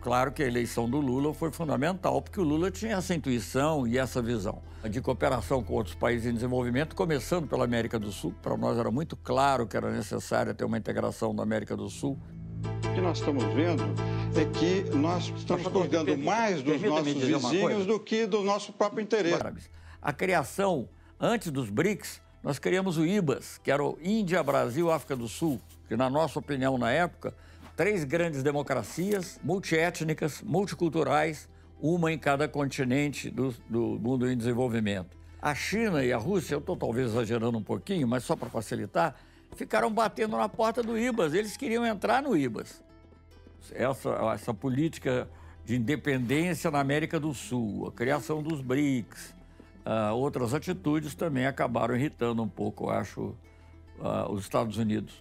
Claro que a eleição do Lula foi fundamental, porque o Lula tinha essa intuição e essa visão de cooperação com outros países em desenvolvimento, começando pela América do Sul. Para nós era muito claro que era necessário ter uma integração da América do Sul. O que nós estamos vendo é que nós estamos cuidando mais dos nossos vizinhos do que do nosso próprio interesse. A criação, antes dos BRICS, nós criamos o IBAS, que era o Índia, Brasil, África do Sul, que na nossa opinião, na época, 3 grandes democracias, multiétnicas, multiculturais, uma em cada continente do mundo em desenvolvimento. A China e a Rússia, eu estou talvez exagerando um pouquinho, mas só para facilitar, ficaram batendo na porta do IBAS, eles queriam entrar no IBAS. Essa política de independência na América do Sul, a criação dos BRICS, outras atitudes também acabaram irritando um pouco, eu acho, os Estados Unidos.